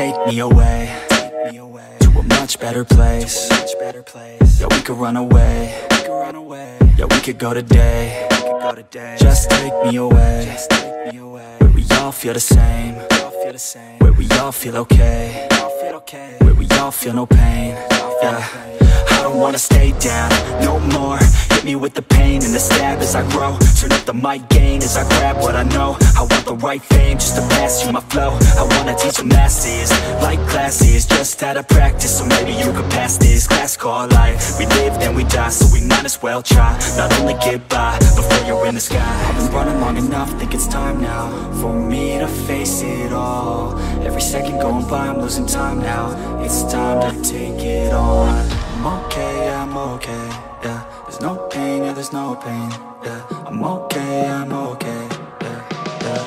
take me away to a much better place. Yeah, we could run away. Yeah, we could go today. Just take me away where we all feel the same, where we all feel okay, where we all feel no pain. Yeah, I don't wanna stay down no more. Hit me with the pain and the stab as I grow. Turn up the mic gain as I grab what I know. I want the right fame just to pass you my flow. I wanna teach the masses like classes, just out of practice. So maybe you could pass this class called life. We live then we die, so we might as well try. Not only get by before you're in the sky. I've been running long enough, think it's time now for me to face it all. Every second going by, I'm losing time now. It's time to take it on. I'm okay, I'm okay, yeah. There's no pain, yeah, there's no pain, yeah. I'm okay, I'm okay, yeah, yeah,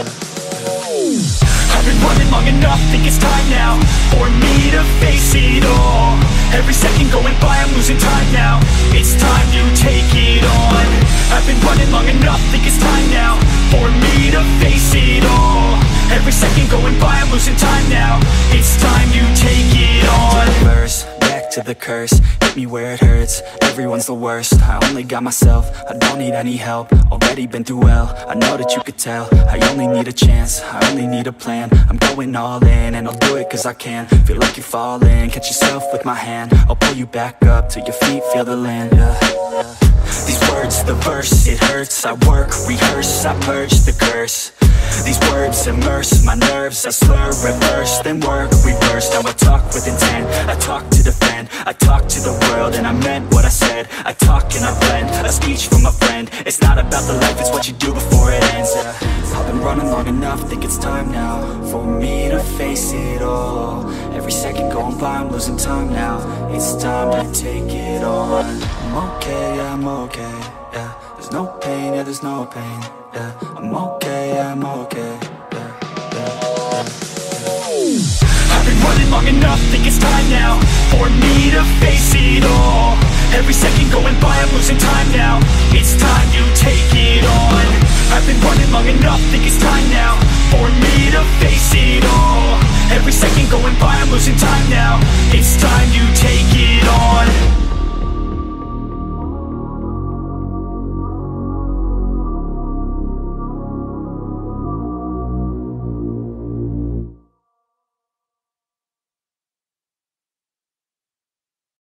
yeah. I've been running long enough, think it's time now for me to face it all. Every second going by, I'm losing time now. It's time to take it on. I've been running long enough, think it's time now for me to face it all. Every second going by, I'm losing time now. It's time to take it on. Verse, back to the curse, hit me where it hurts. Everyone's the worst, I only got myself. I don't need any help, already been through hell. I know that you could tell, I only need a chance, I only need a plan. I'm going all in, and I'll do it cause I can. Feel like you're falling, catch yourself with my hand. I'll pull you back up till your feet feel the land, yeah. These words, the verse, it hurts. I work, rehearse, I purge the curse. These words immerse my nerves. I slur, reverse, then work, reverse. Now I talk with intent, I talk to defend. I talk to the world and I meant what I said. I talk and I blend, a speech from a friend. It's not about the life, it's what you do before it ends, yeah. I've been running long enough, think it's time now for me to face it all. Every second going by, I'm losing time now. It's time to take it on. I'm okay, I'm okay, yeah. There's no pain, yeah, there's no pain, yeah. I'm okay, I'm okay, yeah, yeah, yeah. I've been running long enough, think it's time now for me to face it all. Every second going by, I'm losing time now. It's time to take it on. I've been running long enough, think it's time now for me to face it all. Every second going by, I'm losing time now.